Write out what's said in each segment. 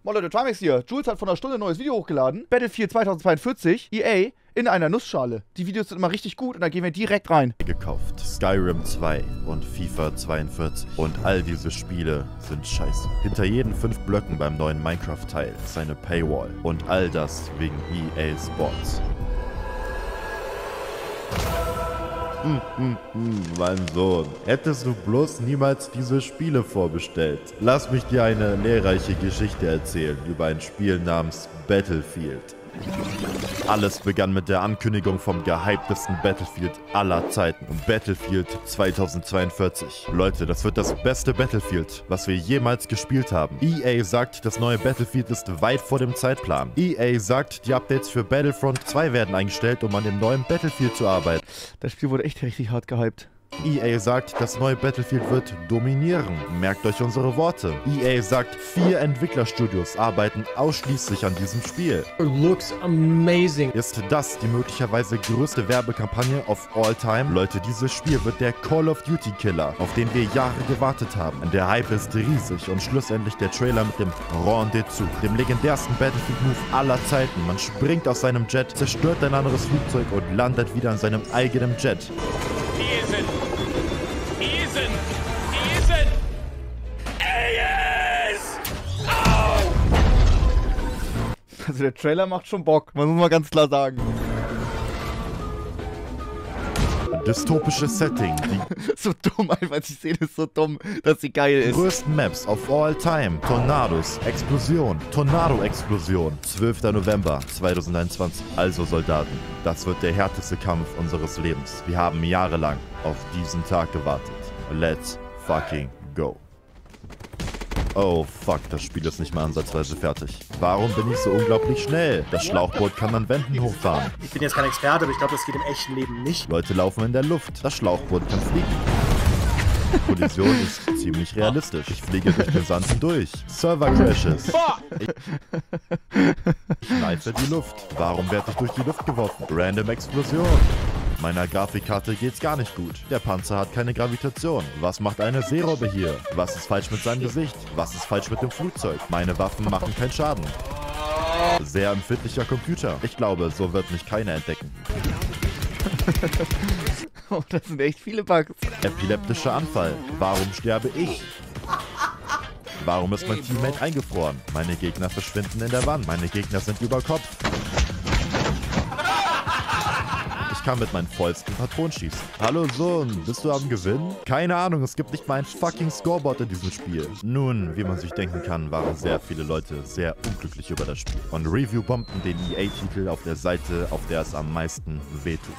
Moin Leute, Trimax hier. Jules hat vor einer Stunde ein neues Video hochgeladen. Battlefield 2042, EA, in einer Nussschale. Die Videos sind immer richtig gut und da gehen wir direkt rein. Gekauft. Skyrim 2 und FIFA 42. Und all diese Spiele sind scheiße. Hinter jeden 5 Blöcken beim neuen Minecraft-Teil ist eine Paywall. Und all das wegen EA Sports. Mein Sohn, hättest du bloß niemals diese Spiele vorbestellt. Lass mich dir eine lehrreiche Geschichte erzählen über ein Spiel namens Battlefield. Alles begann mit der Ankündigung vom gehyptesten Battlefield aller Zeiten. Battlefield 2042. Leute, das wird das beste Battlefield, was wir jemals gespielt haben. EA sagt, das neue Battlefield ist weit vor dem Zeitplan. EA sagt, die Updates für Battlefront 2 werden eingestellt, um an dem neuen Battlefield zu arbeiten. Das Spiel wurde echt richtig hart gehypt. EA sagt, das neue Battlefield wird dominieren. Merkt euch unsere Worte. EA sagt, 4 Entwicklerstudios arbeiten ausschließlich an diesem Spiel. It looks amazing. Ist das die möglicherweise größte Werbekampagne of all time? Leute, dieses Spiel wird der Call of Duty Killer, auf den wir Jahre gewartet haben. Der Hype ist riesig und schlussendlich der Trailer mit dem Rendezvous, dem legendärsten Battlefield-Move aller Zeiten. Man springt aus seinem Jet, zerstört ein anderes Flugzeug und landet wieder in seinem eigenen Jet. Also der Trailer macht schon Bock, man muss mal ganz klar sagen. Dystopisches Setting, die So dumm einfach, die Szene ist so dumm, dass sie geil ist. größten Maps of all time. Tornados, Explosion, Tornado-Explosion. 12. November 2021. Also Soldaten, das wird der härteste Kampf unseres Lebens. Wir haben jahrelang auf diesen Tag gewartet. Let's fucking go. Oh fuck, das Spiel ist nicht mal ansatzweise fertig. Warum bin ich so unglaublich schnell? Das Schlauchboot kann an Wänden hochfahren. Ich bin jetzt kein Experte, aber ich glaube, das geht im echten Leben nicht. Leute laufen in der Luft. Das Schlauchboot kann fliegen. Die Kollision ist ziemlich realistisch. Ich fliege durch den Sand durch. Server-Crashes. Ich kneife die Luft. Warum werde ich durch die Luft geworfen? Random Explosion. Meiner Grafikkarte geht's gar nicht gut. Der Panzer hat keine Gravitation. Was macht eine Seerobbe hier? Was ist falsch mit seinem Gesicht? Was ist falsch mit dem Flugzeug? Meine Waffen machen keinen Schaden. Sehr empfindlicher Computer. Ich glaube, so wird mich keiner entdecken. Oh, das sind echt viele Bugs. Epileptischer Anfall. Warum sterbe ich? Warum ist mein Teammate eingefroren? Meine Gegner verschwinden in der Wand. Meine Gegner sind über Kopf. Ich kann mit meinen vollsten Patronen schießen. Hallo Sohn, bist du am Gewinnen? Keine Ahnung, es gibt nicht mal ein fucking Scoreboard in diesem Spiel. Nun, wie man sich denken kann, waren sehr viele Leute sehr unglücklich über das Spiel. Und Review bombten den EA-Titel auf der Seite, auf der es am meisten wehtut.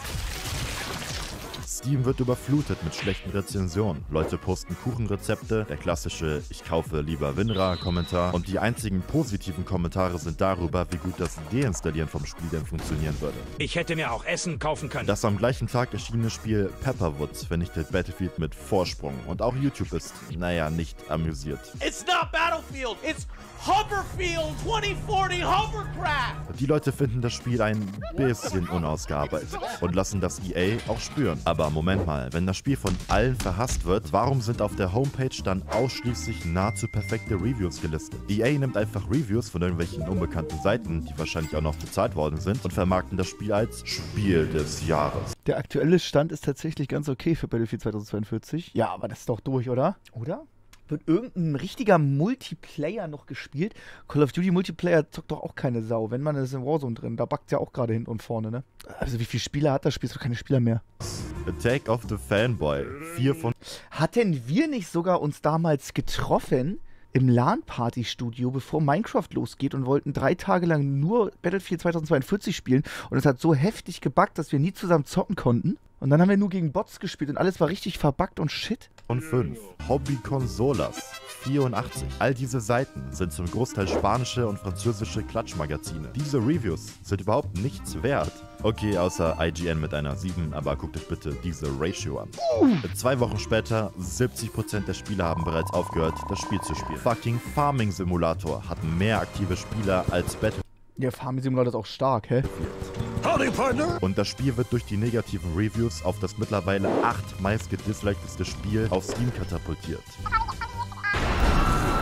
Steam wird überflutet mit schlechten Rezensionen. Leute posten Kuchenrezepte, der klassische "Ich kaufe lieber WinRAR"-Kommentar und die einzigen positiven Kommentare sind darüber, wie gut das Deinstallieren vom Spiel denn funktionieren würde. Ich hätte mir auch Essen kaufen können. Das am gleichen Tag erschienene Spiel Pepperwoods vernichtet Battlefield mit Vorsprung und auch YouTube ist, naja, nicht amüsiert. It's not Battlefield, it's Hoverfield 2040 Hovercraft! Die Leute finden das Spiel ein bisschen unausgearbeitet und lassen das EA auch spüren. Aber Moment mal, wenn das Spiel von allen verhasst wird, warum sind auf der Homepage dann ausschließlich nahezu perfekte Reviews gelistet? EA nimmt einfach Reviews von irgendwelchen unbekannten Seiten, die wahrscheinlich auch noch bezahlt worden sind, und vermarkten das Spiel als Spiel des Jahres. Der aktuelle Stand ist tatsächlich ganz okay für Battlefield 2042. Ja, aber das ist doch durch, oder? Oder? Wird irgendein richtiger Multiplayer noch gespielt? Call of Duty Multiplayer zockt doch auch keine Sau. Wenn man ist in Warzone drin, da backt ja auch gerade hinten und vorne, ne? Also wie viele Spieler hat das Spiel? Ist doch keine Spieler mehr. Attack of the Fanboy. 4 von... Hatten wir nicht sogar uns damals getroffen im LAN-Party-Studio, bevor Minecraft losgeht und wollten 3 Tage lang nur Battlefield 2042 spielen und es hat so heftig gebuggt, dass wir nie zusammen zocken konnten? Und dann haben wir nur gegen Bots gespielt und alles war richtig verbuggt und shit. Von 5. Hobby Consolas. 84. All diese Seiten sind zum Großteil spanische und französische Klatschmagazine. Diese Reviews sind überhaupt nichts wert. Okay, außer IGN mit einer 7, aber guckt euch bitte diese Ratio an. 2 Wochen später, 70% der Spieler haben bereits aufgehört, das Spiel zu spielen. Fucking Farming Simulator hat mehr aktive Spieler als Battlefield. Der Farming Simulator ist auch stark, hä? Howdy, partner! Und das Spiel wird durch die negativen Reviews auf das mittlerweile 8 meist gedislikedeste Spiel auf Steam katapultiert.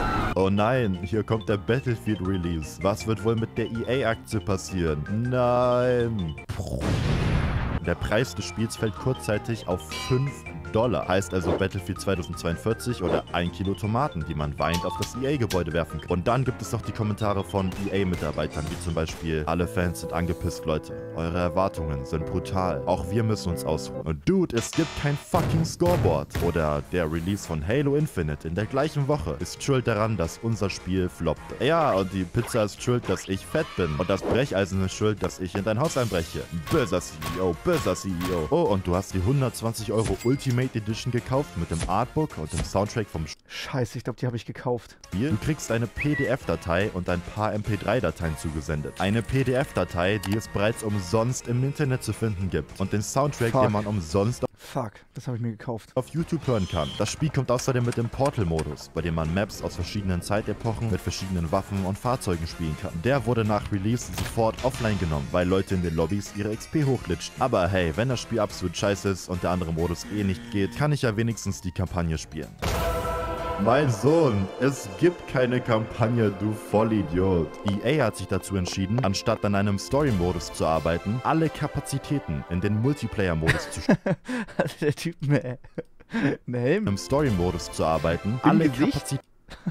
Oh nein, hier kommt der Battlefield Release. Was wird wohl mit der EA-Aktie passieren? Nein. Der Preis des Spiels fällt kurzzeitig auf $5. Heißt also Battlefield 2042 oder 1 Kilo Tomaten, die man weinend auf das EA-Gebäude werfen kann. Und dann gibt es noch die Kommentare von EA-Mitarbeitern, wie zum Beispiel: Alle Fans sind angepisst, Leute. Eure Erwartungen sind brutal. Auch wir müssen uns ausruhen. Und Dude, es gibt kein fucking Scoreboard. Oder der Release von Halo Infinite in der gleichen Woche ist schuld daran, dass unser Spiel floppte. Ja, und die Pizza ist schuld, dass ich fett bin. Und das Brecheisen ist schuld, dass ich in dein Haus einbreche. Böser CEO, böser CEO. Oh, und du hast die 120 € Ultimate Edition gekauft mit dem Artbook und dem Soundtrack vom Scheiße, ich glaube, die habe ich gekauft. Spiel. Du kriegst eine PDF-Datei und ein paar MP3-Dateien zugesendet. Eine PDF-Datei, die es bereits umsonst im Internet zu finden gibt. Und den Soundtrack, den man umsonst das habe ich mir gekauft. auf YouTube hören kann. Das Spiel kommt außerdem mit dem Portal-Modus, bei dem man Maps aus verschiedenen Zeitepochen mit verschiedenen Waffen und Fahrzeugen spielen kann. Der wurde nach Release sofort offline genommen, weil Leute in den Lobbys ihre XP hochglitschten. Aber hey, wenn das Spiel absolut scheiße ist und der andere Modus eh nicht geht, kann ich ja wenigstens die Kampagne spielen. Mein Sohn, es gibt keine Kampagne, du Vollidiot. EA hat sich dazu entschieden, anstatt an einem Story-Modus zu arbeiten, alle Kapazitäten in den Multiplayer-Modus zu stecken. Also der Typ, ne Helm. Im Story-Modus zu arbeiten, alle Kapazitäten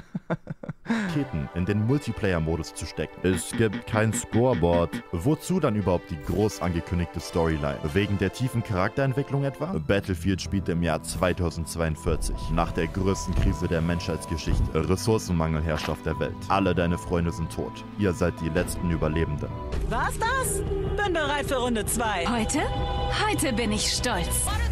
in den Multiplayer-Modus zu stecken. Es gibt kein Scoreboard. Wozu dann überhaupt die groß angekündigte Storyline? Wegen der tiefen Charakterentwicklung etwa? Battlefield spielt im Jahr 2042, nach der größten Krise der Menschheitsgeschichte. Ressourcenmangel herrscht auf der Welt. Alle deine Freunde sind tot. Ihr seid die letzten Überlebenden. War's das? Bin bereit für Runde 2. Heute bin ich stolz.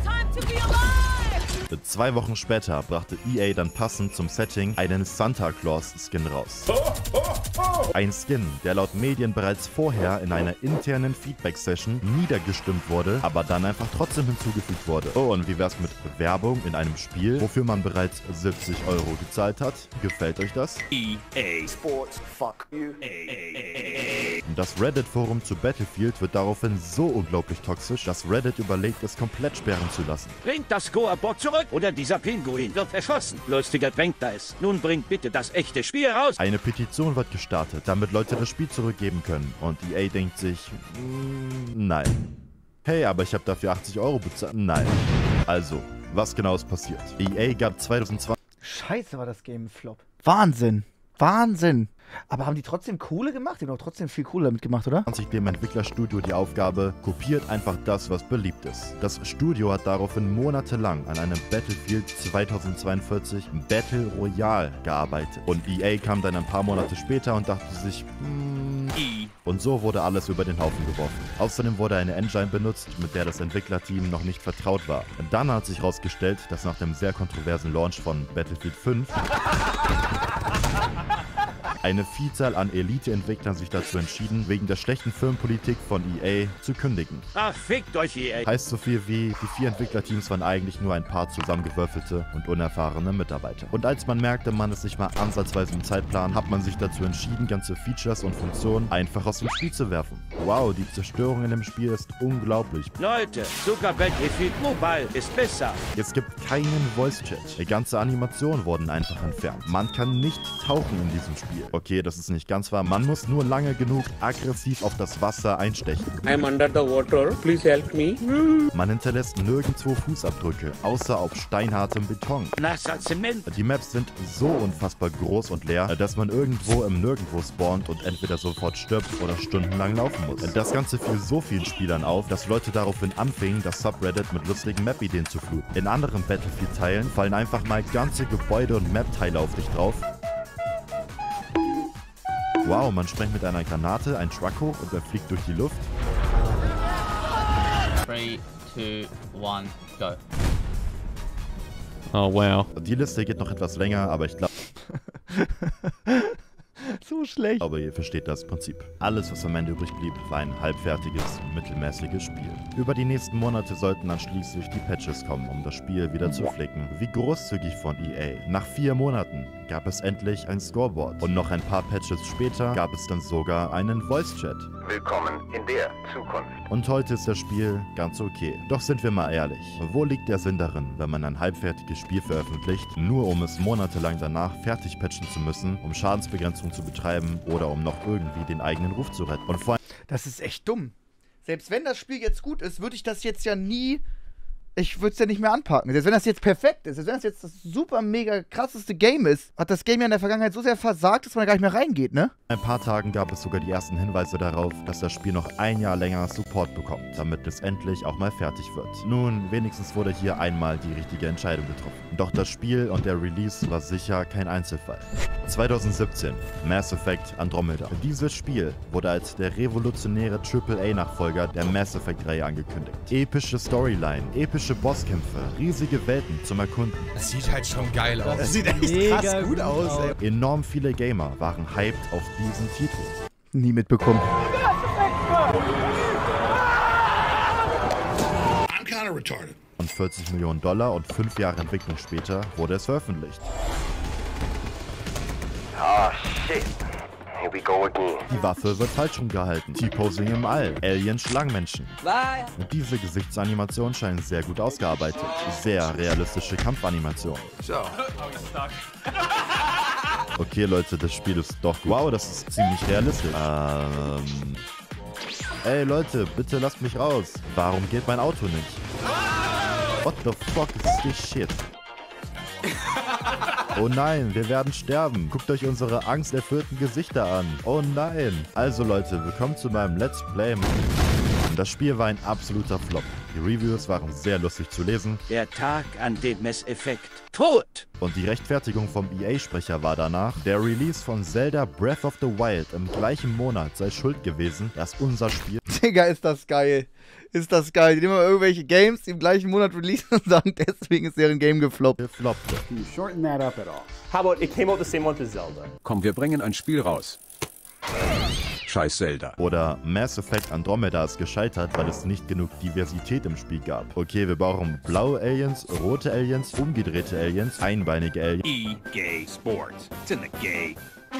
2 Wochen später brachte EA dann passend zum Setting einen Santa Claus Skin raus. Ein Skin, der laut Medien bereits vorher in einer internen Feedback-Session niedergestimmt wurde, aber dann einfach trotzdem hinzugefügt wurde. Oh, und wie wär's mit Werbung in einem Spiel, wofür man bereits 70 € gezahlt hat? Gefällt euch das? EA Sports, fuck you. Das Reddit-Forum zu Battlefield wird daraufhin so unglaublich toxisch, dass Reddit überlegt, es komplett sperren zu lassen. Bringt das Scoreboard zurück oder dieser Pinguin wird erschossen. Lustiger drängt da ist. Nun bringt bitte das echte Spiel raus. Eine Petition wird gestartet, damit Leute das Spiel zurückgeben können. Und EA denkt sich, nein. Hey, aber ich habe dafür 80 € bezahlt. Nein. Also, was genau ist passiert? EA gab 2020... Scheiße, war das Game ein Flop. Wahnsinn. Wahnsinn. Aber haben die trotzdem Kohle gemacht? Die haben doch trotzdem viel Kohle damit gemacht, oder? Dem Entwicklerstudio die Aufgabe, kopiert einfach das, was beliebt ist. Das Studio hat daraufhin monatelang an einem Battlefield 2042 Battle Royale gearbeitet. Und EA kam dann ein paar Monate später und dachte sich, und so wurde alles über den Haufen geworfen. Außerdem wurde eine Engine benutzt, mit der das Entwicklerteam noch nicht vertraut war. Und dann hat sich herausgestellt, dass nach dem sehr kontroversen Launch von Battlefield 5 eine Vielzahl an Elite-Entwicklern sich dazu entschieden, wegen der schlechten Firmenpolitik von EA zu kündigen. Ach, fickt euch EA. Heißt so viel wie, die 4 Entwicklerteams waren eigentlich nur ein paar zusammengewürfelte und unerfahrene Mitarbeiter. Und als man merkte, man ist nicht mal ansatzweise im Zeitplan, hat man sich dazu entschieden, ganze Features und Funktionen einfach aus dem Spiel zu werfen. Wow, die Zerstörung in dem Spiel ist unglaublich. Leute, sogar Battlefield Mobile ist besser. Es gibt keinen Voice-Chat. Die ganze Animationen wurden einfach entfernt. Man kann nicht tauchen in diesem Spiel. Okay, das ist nicht ganz wahr. Man muss nur lange genug aggressiv auf das Wasser einstechen. I'm under the water. Please help me. Man hinterlässt nirgendwo Fußabdrücke, außer auf steinhartem Beton. Nasser Zement. Die Maps sind so unfassbar groß und leer, dass man irgendwo im Nirgendwo spawnt und entweder sofort stirbt oder stundenlang laufen muss. Das Ganze fiel so vielen Spielern auf, dass Leute daraufhin anfingen, das Subreddit mit lustigen Map-Ideen zu fluten. In anderen Battlefield-Teilen fallen einfach mal ganze Gebäude und Map-Teile auf dich drauf. Wow, man sprengt mit einer Granate einen Truck hoch und er fliegt durch die Luft. 3, 2, 1, go. Oh, wow. Die Liste geht noch etwas länger, aber ich glaube... So schlecht. Aber ihr versteht das Prinzip. Alles, was am Ende übrig blieb, war ein halbfertiges, mittelmäßiges Spiel. Über die nächsten Monate sollten dann schließlich die Patches kommen, um das Spiel wieder zu flicken. Wie großzügig von EA. Nach 4 Monaten gab es endlich ein Scoreboard. Und noch ein paar Patches später gab es dann sogar einen Voice-Chat. Willkommen in der Zukunft. Und heute ist das Spiel ganz okay. Doch sind wir mal ehrlich, wo liegt der Sinn darin, wenn man ein halbfertiges Spiel veröffentlicht, nur um es monatelang danach fertig patchen zu müssen, um Schadensbegrenzung zu betreiben oder um noch irgendwie den eigenen Ruf zu retten? Und vor allem, das ist echt dumm. Selbst wenn das Spiel jetzt gut ist, würde ich das jetzt ja nie... Ich würde es ja nicht mehr anpacken. Selbst wenn das jetzt perfekt ist, selbst wenn das jetzt das super mega krasseste Game ist, hat das Game ja in der Vergangenheit so sehr versagt, dass man da gar nicht mehr reingeht, ne? in ein paar Tagen gab es sogar die ersten Hinweise darauf, dass das Spiel noch ein Jahr länger Support bekommt, damit es endlich auch mal fertig wird. Nun, wenigstens wurde hier einmal die richtige Entscheidung getroffen. Doch das Spiel und der Release war sicher kein Einzelfall. 2017, Mass Effect Andromeda. Dieses Spiel wurde als der revolutionäre AAA-Nachfolger der Mass Effect-Reihe angekündigt. Epische Storyline, epische Bosskämpfe, riesige Welten zum Erkunden. Das sieht halt schon geil aus. Das sieht echt krass gut aus, ey. Enorm viele Gamer waren hyped auf diesen Titel. Nie mitbekommen. I'm kinda retarded. Und $40 Millionen und 5 Jahre Entwicklung später wurde es veröffentlicht. Ah, shit. Here we go again. Die Waffe wird falsch rumgehalten. T-Posing im All. Aliens, Schlangenmenschen. Und diese Gesichtsanimationen scheinen sehr gut ausgearbeitet. Sehr realistische Kampfanimationen. Okay, Leute, das Spiel ist doch... Wow, das ist ziemlich realistisch. Ey, Leute, bitte lasst mich raus. Warum geht mein Auto nicht? What the fuck is this shit? Oh nein, wir werden sterben. Guckt euch unsere angsterfüllten Gesichter an. Oh nein. Also Leute, willkommen zu meinem Let's Play. Das Spiel war ein absoluter Flop. Die Reviews waren sehr lustig zu lesen. Der Tag, an dem Mass Effect tot. Und die Rechtfertigung vom EA-Sprecher war danach, der Release von Zelda Breath of the Wild im gleichen Monat sei schuld gewesen, dass unser Spiel... Digga, ist das geil. Ist das geil. Die nehmen mal irgendwelche Games, die im gleichen Monat releasen und sagen, deswegen ist deren Game gefloppt. floppte. Can you shorten that up at all? How about it came out the same month as Zelda? Komm, wir bringen ein Spiel raus. Scheiß Zelda. Oder Mass Effect Andromeda ist gescheitert, weil es nicht genug Diversität im Spiel gab. Okay, wir brauchen blaue Aliens, rote Aliens, umgedrehte Aliens, einbeinige Aliens. E-Gay Sports. It's in the gay.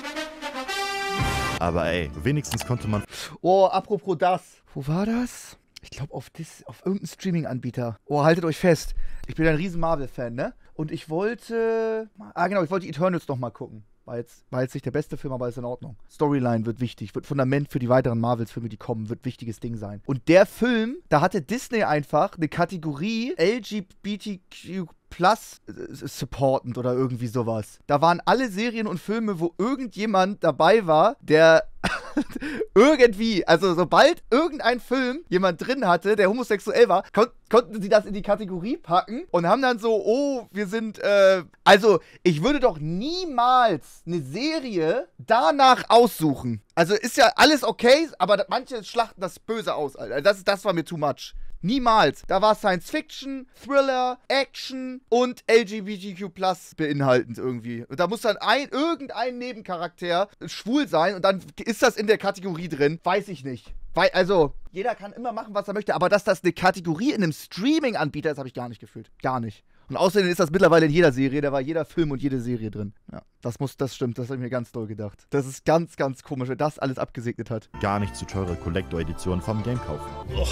Aber ey, wenigstens konnte man... Oh, apropos das. Wo war das? Ich glaube auf irgendeinem Streaming-Anbieter. Oh, haltet euch fest. Ich bin ein riesen Marvel-Fan, ne? Und ich wollte... ich wollte Eternals noch mal gucken. War jetzt nicht der beste Film, aber ist in Ordnung. Storyline wird wichtig, wird Fundament für die weiteren Marvels-Filme, die kommen, wird wichtiges Ding sein. Und der Film, da hatte Disney einfach eine Kategorie LGBTQ+ supportend oder irgendwie sowas. Da waren alle Serien und Filme, wo irgendjemand dabei war, der irgendwie, also sobald irgendein Film jemand drin hatte, der homosexuell war, konnten sie das in die Kategorie packen und haben dann so, oh, wir sind, also ich würde doch niemals eine Serie danach aussuchen. Also ist ja alles okay, aber manche schlachten das böse aus, Alter. Das war mir too much. Niemals. Da war Science Fiction, Thriller, Action und LGBTQ+ beinhaltend irgendwie. Und da muss dann irgendein Nebencharakter schwul sein und dann ist das in der Kategorie drin. Weiß ich nicht. Also, jeder kann immer machen, was er möchte, aber dass das eine Kategorie in einem Streaming-Anbieter ist, habe ich gar nicht gefühlt. Gar nicht. Und außerdem ist das mittlerweile in jeder Serie, da war jeder Film und jede Serie drin. Ja, das stimmt, das habe ich mir ganz doll gedacht. Das ist ganz, ganz komisch, wer das alles abgesegnet hat. Gar nicht zu teure Collector-Editionen vom Game kaufen.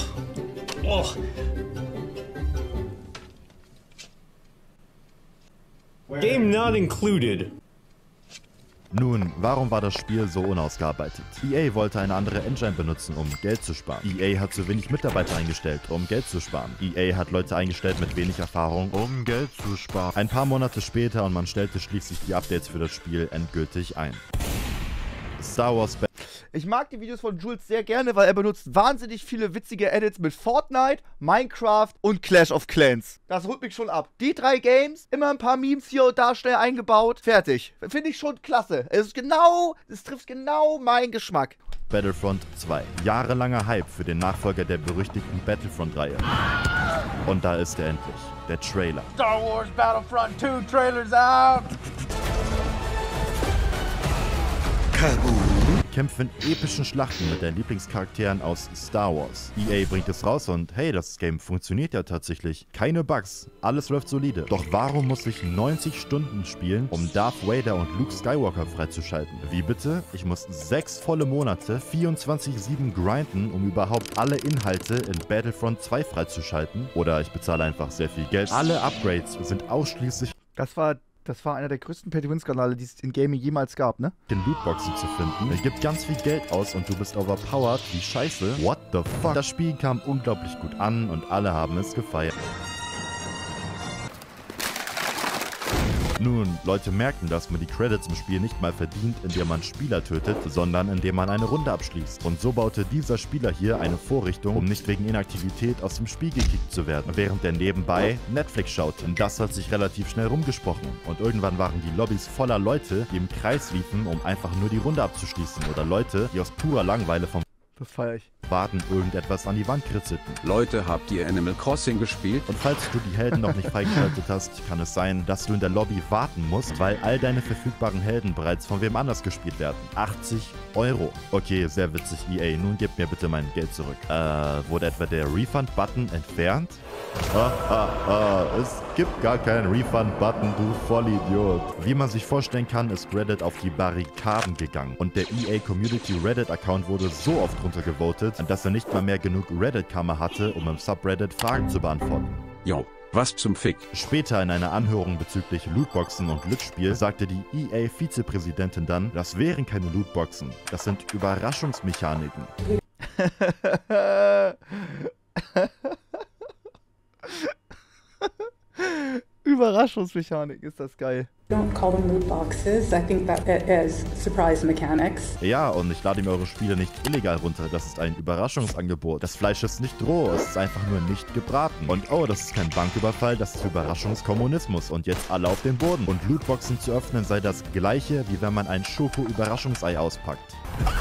Game not included. Nun, warum war das Spiel so unausgearbeitet? EA wollte eine andere Engine benutzen, um Geld zu sparen. EA hat zu wenig Mitarbeiter eingestellt, um Geld zu sparen. EA hat Leute eingestellt mit wenig Erfahrung, um Geld zu sparen. Ein paar Monate später und man stellte schließlich die Updates für das Spiel endgültig ein. Star Wars... Ich mag die Videos von Jules sehr gerne, weil er benutzt wahnsinnig viele witzige Edits mit Fortnite, Minecraft und Clash of Clans. Das holt mich schon ab. Die 3 Games, immer ein paar Memes hier und da schnell eingebaut. Fertig. Finde ich schon klasse. Es trifft genau meinen Geschmack. Battlefront 2. Jahrelanger Hype für den Nachfolger der berüchtigten Battlefront-Reihe. Und da ist er endlich. Der Trailer. Star Wars Battlefront 2 Trailers out! Kaboom. kämpfe in epischen Schlachten mit deinen Lieblingscharakteren aus Star Wars. EA bringt es raus und hey, das Game funktioniert ja tatsächlich. Keine Bugs, alles läuft solide. Doch warum muss ich 90 Stunden spielen, um Darth Vader und Luke Skywalker freizuschalten? Wie bitte? Ich muss 6 volle Monate 24/7 grinden, um überhaupt alle Inhalte in Battlefront 2 freizuschalten? Oder ich bezahle einfach sehr viel Geld. Alle Upgrades sind ausschließlich Das war einer der größten Pay-to-Win-Skandale, die es in Gaming jemals gab, ne? in Lootboxen zu finden. Es gibt ganz viel Geld aus und du bist overpowered. Wie scheiße. What the fuck? Das Spiel kam unglaublich gut an und alle haben es gefeiert. Nun, Leute merken, dass man die Credits im Spiel nicht mal verdient, indem man Spieler tötet, sondern indem man eine Runde abschließt. Und so baute dieser Spieler hier eine Vorrichtung, um nicht wegen Inaktivität aus dem Spiel gekickt zu werden, während er nebenbei Netflix schaut. Und das hat sich relativ schnell rumgesprochen. Und irgendwann waren die Lobbys voller Leute, die im Kreis liefen, um einfach nur die Runde abzuschließen. Oder Leute, die aus purer Langeweile vom Das feiere ich. Warten irgendetwas an die Wand kritzelten. Leute, habt ihr Animal Crossing gespielt? Und falls du die Helden noch nicht freigeschaltet hast, kann es sein, dass du in der Lobby warten musst, weil all deine verfügbaren Helden bereits von wem anders gespielt werden. 80 €. Okay, sehr witzig, EA. Nun gib mir bitte mein Geld zurück. Wurde etwa der Refund-Button entfernt? Es gibt gar keinen Refund-Button, du Vollidiot. Wie man sich vorstellen kann, ist Reddit auf die Barrikaden gegangen. Und der EA Community Reddit-Account wurde so oft runtergevotet, dass er nicht mal mehr genug Reddit-Kammer hatte, um im Subreddit Fragen zu beantworten. Jo, was zum Fick? Später in einer Anhörung bezüglich Lootboxen und Glücksspiel sagte die EA-Vizepräsidentin dann, das wären keine Lootboxen, das sind Überraschungsmechaniken. Überraschungsmechanik, ist das geil. Don't call them loot boxes. I think that it is surprise mechanics. Ja, und ich lade mir eure Spiele nicht illegal runter. Das ist ein Überraschungsangebot. Das Fleisch ist nicht roh, es ist einfach nur nicht gebraten. Und oh, das ist kein Banküberfall, das ist Überraschungskommunismus. Und jetzt alle auf den Boden. Und Lootboxen zu öffnen sei das gleiche, wie wenn man ein Schoko-Überraschungsei auspackt.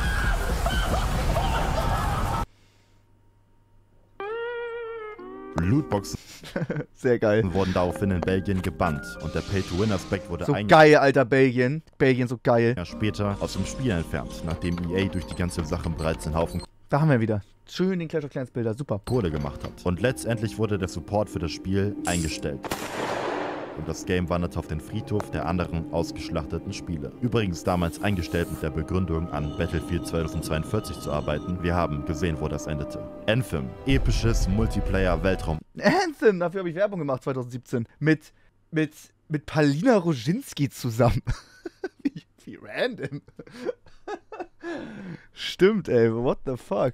Lootboxen sehr geil. Wurden daraufhin in Belgien gebannt und der Pay-to-Win-Aspekt wurde so geil, Alter, Belgien. Belgien, so geil. Jahr später aus dem Spiel entfernt, nachdem EA durch die ganze Sache bereits den Haufen Da haben wir wieder. Schön den Clash of Clans Bilder, super. Kohle gemacht hat. Und letztendlich wurde der Support für das Spiel eingestellt. Und das Game wanderte auf den Friedhof der anderen ausgeschlachteten Spiele. Übrigens damals eingestellt mit der Begründung, an Battlefield 2042 zu arbeiten. Wir haben gesehen, wo das endete. Anthem. Episches Multiplayer-Weltraum. Anthem, dafür habe ich Werbung gemacht 2017. Mit Palina Roginski zusammen. wie random. Stimmt, ey, what the fuck.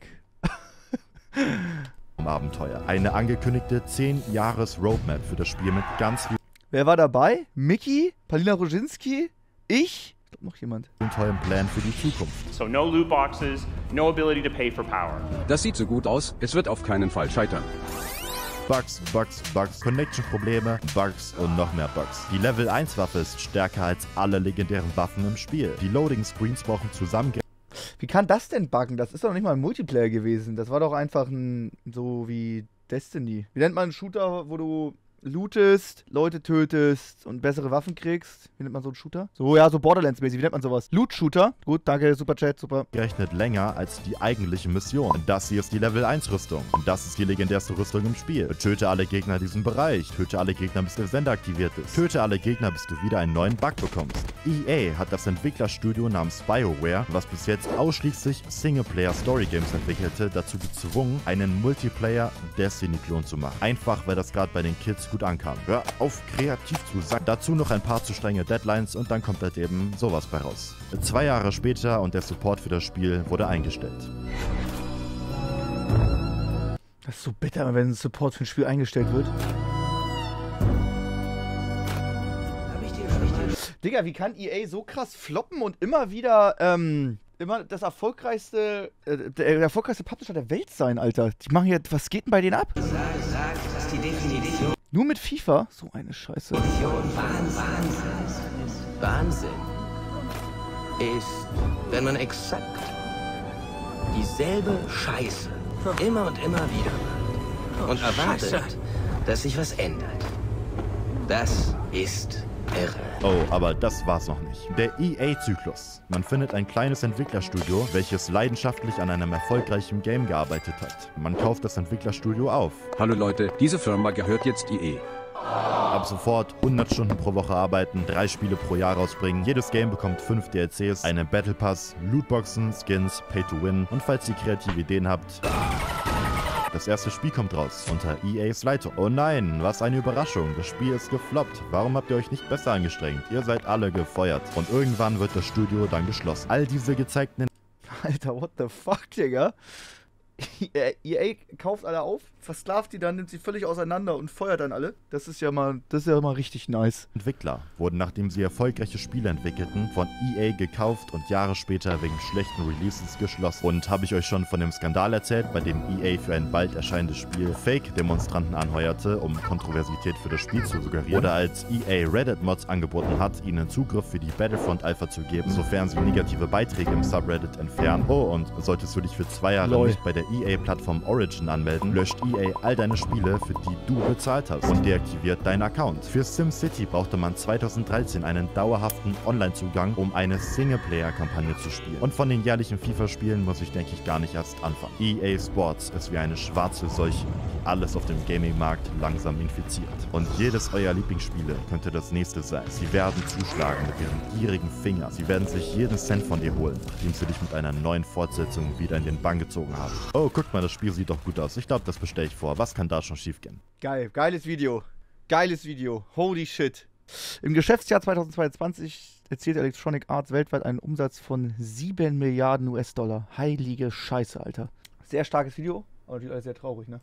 Abenteuer. Eine angekündigte 10-Jahres-Roadmap für das Spiel mit ganz viel. Wer war dabei? Mickey? Palina Roginski? Ich glaube noch jemand. Einen tollen Plan für die Zukunft. So no loot boxes, no ability to pay for power. Das sieht so gut aus, es wird auf keinen Fall scheitern. Bugs, Connection-Probleme, Bugs und noch mehr Bugs. Die Level 1 Waffe ist stärker als alle legendären Waffen im Spiel. Die Loading-Screens brauchen Wie kann das denn buggen? Das ist doch nicht mal ein Multiplayer gewesen. Das war doch einfach so wie Destiny. Wie nennt man einen Shooter, wo du lootest, Leute tötest und bessere Waffen kriegst? Wie nennt man so einen Shooter? So, ja, so Borderlands-mäßig. Wie nennt man sowas? Loot-Shooter. Gut, danke, super Chat, super. Gerechnet länger als die eigentliche Mission. Das hier ist die Level 1 Rüstung. Und das ist die legendärste Rüstung im Spiel. Töte alle Gegner in diesem Bereich. Töte alle Gegner, bis der Sender aktiviert ist. Töte alle Gegner, bis du wieder einen neuen Bug bekommst. EA hat das Entwicklerstudio namens BioWare, was bis jetzt ausschließlich Singleplayer-Story-Games entwickelte, dazu gezwungen, einen Multiplayer-Destiny-Klon zu machen. Einfach, weil das gerade bei den Kids gut ankam. Hör auf, kreativ zu sein. Dazu noch ein paar zu strenge Deadlines und dann kommt halt eben sowas bei raus. 2 Jahre später und der Support für das Spiel wurde eingestellt. Das ist so bitter, wenn ein Support für ein Spiel eingestellt wird. Digga, wie kann EA so krass floppen und immer wieder, immer das erfolgreichste, der erfolgreichste Publisher der Welt sein, Alter? Die machen hier, was geht denn bei denen ab? Das ist die Definition. Nur mit FIFA? So eine Scheiße. Wahnsinn ist, wenn man exakt dieselbe Scheiße immer und immer wieder macht und erwartet, dass sich was ändert. Das ist irre. Oh, aber das war's noch nicht. Der EA-Zyklus. Man findet ein kleines Entwicklerstudio, welches leidenschaftlich an einem erfolgreichen Game gearbeitet hat. Man kauft das Entwicklerstudio auf. Hallo Leute, diese Firma gehört jetzt EA. Ab sofort 100 Stunden pro Woche arbeiten, 3 Spiele pro Jahr rausbringen. Jedes Game bekommt 5 DLCs, einen Battle Pass, Lootboxen, Skins, Pay to Win und falls ihr kreative Ideen habt, das erste Spiel kommt raus, unter EAs Leitung. Oh nein, was eine Überraschung, das Spiel ist gefloppt. Warum habt ihr euch nicht besser angestrengt? Ihr seid alle gefeuert. Und irgendwann wird das Studio dann geschlossen. All diese gezeigten... Alter, what the fuck, Digga? EA kauft alle auf, versklavt die dann, nimmt sie völlig auseinander und feuert dann alle. Das ist ja mal richtig nice. Entwickler wurden, nachdem sie erfolgreiche Spiele entwickelten, von EA gekauft und Jahre später wegen schlechten Releases geschlossen. Und habe ich euch schon von dem Skandal erzählt, bei dem EA für ein bald erscheinendes Spiel Fake-Demonstranten anheuerte, um Kontroversität für das Spiel zu suggerieren? Oder als EA Reddit-Mods angeboten hat, ihnen Zugriff für die Battlefront-Alpha zu geben, sofern sie negative Beiträge im Subreddit entfernen? Oh, und solltest du dich für 2 Jahre nicht bei der EA-Plattform Origin anmelden, löscht EA all deine Spiele, für die du bezahlt hast und deaktiviert deinen Account. Für SimCity brauchte man 2013 einen dauerhaften Online-Zugang, um eine Singleplayer-Kampagne zu spielen. Und von den jährlichen FIFA-Spielen muss ich, denke ich, gar nicht erst anfangen. EA Sports ist wie eine schwarze Seuche, die alles auf dem Gaming-Markt langsam infiziert. Und jedes eurer Lieblingsspiele könnte das nächste sein. Sie werden zuschlagen mit ihren gierigen Fingern. Sie werden sich jeden Cent von dir holen, nachdem sie dich mit einer neuen Fortsetzung wieder in den Bann gezogen haben. Oh, guck mal, das Spiel sieht doch gut aus. Ich glaube, das bestelle ich vor. Was kann da schon schief gehen? Geil, geiles Video. Geiles Video. Holy shit. Im Geschäftsjahr 2022 erzielt Electronic Arts weltweit einen Umsatz von 7 Milliarden US-Dollar. Heilige Scheiße, Alter. Sehr starkes Video, aber natürlich alles sehr traurig, ne?